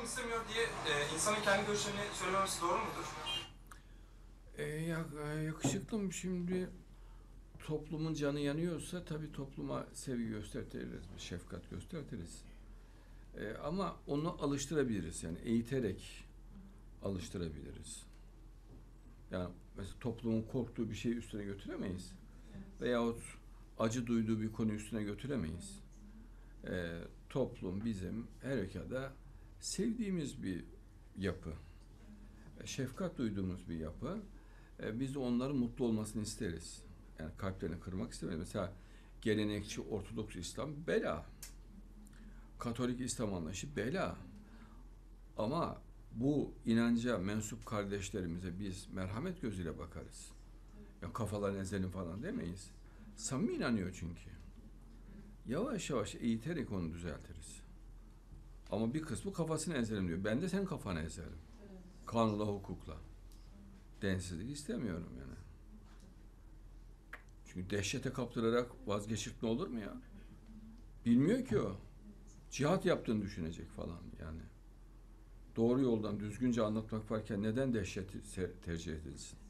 istemiyor diye insanın kendi görüşlerini söylememesi doğru mudur? Yakışıklım, şimdi toplumun canı yanıyorsa tabii topluma sevgi gösteririz, şefkat gösteririz. Ama onu alıştırabiliriz, yani eğiterek alıştırabiliriz. Yani mesela toplumun korktuğu bir şeyi üstüne götüremeyiz. Veyahut acı duyduğu bir konu üstüne götüremeyiz. Toplum bizim her halükarda sevdiğimiz bir yapı. Şefkat duyduğumuz bir yapı. Biz onların mutlu olmasını isteriz. Yani kalplerini kırmak istemeyiz. Mesela gelenekçi Ortodoks İslam bela. Katolik İslam anlayışı bela. Ama bu inanca mensup kardeşlerimize biz merhamet gözüyle bakarız. Ya kafalarını ezelim falan demeyiz. Samimi inanıyor çünkü. Yavaş yavaş eğiterek onu düzeltiriz. Ama bir kısmı kafasını ezelim diyor. Ben de senin kafanı ezerim. Kanunla, hukukla. Densizlik istemiyorum yani. Çünkü dehşete kaptırarak vazgeçirtme olur mu ya? Bilmiyor ki o. Cihat yaptığını düşünecek falan yani. Doğru yoldan düzgünce anlatmak varken neden dehşeti tercih edilsin?